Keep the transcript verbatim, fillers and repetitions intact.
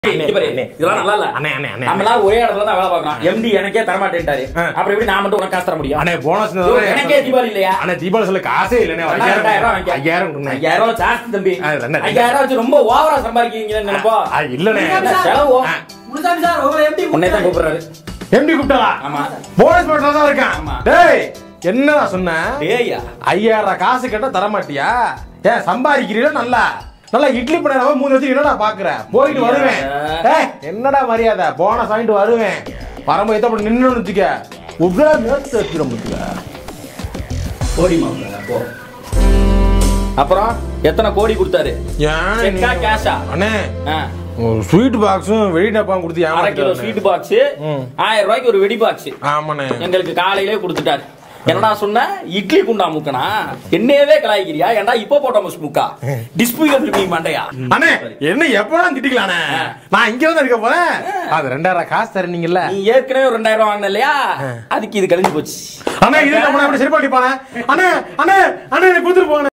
ஒரே இடத்துல தான் வேலை பார்க்கணும். எம்டி எனக்கே தரமாட்டேன்ட்டாரு. அப்புறம் எப்படி நான் மட்டும் உனக்கு காசு தர முடியும்? அண்ணே போனஸ் எனக்கே தீபாவளி இல்லையா? அண்ணே தீபாவளி சொல்ல காசே இல்லனே. ஐயாயிரம் ஐயாயிரம் ஜாஸ்தி தம்பி. ஐயாயிரம் வச்சு ரொம்ப ஓவரா சம்பாதிக்கிறீங்கன்னு நினைப்போ. இல்லனே செலவு முனுசாமி சார் உங்களை எம்டி உன்னை தான் கூப்பிடுறாரு. எம்டி கூப்பிட்டா? ஆமா. போனஸ் போட்டா தான் இருக்கான். டேய் என்னடா சொன்ன? டேய் ஐயாயிரம் காசு கேட்டா தர மாட்டியா? ஏன் சம்பாதிக்கிறீல நல்லா நல்லா இட்லி பண்ண மூணு வச்சு என்னடா பாக்குற? போயிட்டு வருவேன். என்னடா மரியாதை? போனஸ் வாங்கிட்டு வருவேன். வரம்போ எத்த அப்படி நின்னு வச்சுக்க. உட்கார நேத்து வச்சிரும் முத்துக்க. கோடி மாப்ள போ. அப்புறம் எத்தனை கோடி கொடுத்தாரு? செக்கா கேஷா? அண்ணே ஒரு ஸ்வீட் பாக்ஸும் வெடி டப்பாவும் கொடுத்து அரை கிலோ ஸ்வீட் பாக்ஸ் ஆயிரம் ரூபாய்க்கு ஒரு வெடி பாக்ஸ். ஆமாண்ணே எங்களுக்கு காலையிலே கொடுத்துட்டாரு. என்னடா சொன்ன? இட்லி குண்டா முக்கனா? என்னையவே கலாய்க்கிறியா? ஏன்டா இப்ப போட்ட முக்கா டிஸ்பிகபிள் மீ மண்டையா? அண்ணே என்ன எப்பலாம் திட்டிக்கலானே? நான் இங்க வந்து இருக்க போறேன். அது ரெண்டாயிரம் காசு தரீங்கல்ல? நீ ஏற்கனவே ரெண்டாயிரம் வாங்கின இல்லையா? அதுக்கு இது கழிஞ்சு போச்சு. அண்ணே இது நம்ம எப்படி சரி பண்ணிப்பானே? அண்ணே அண்ணே அண்ணே குடுத்துட்டு போங்க.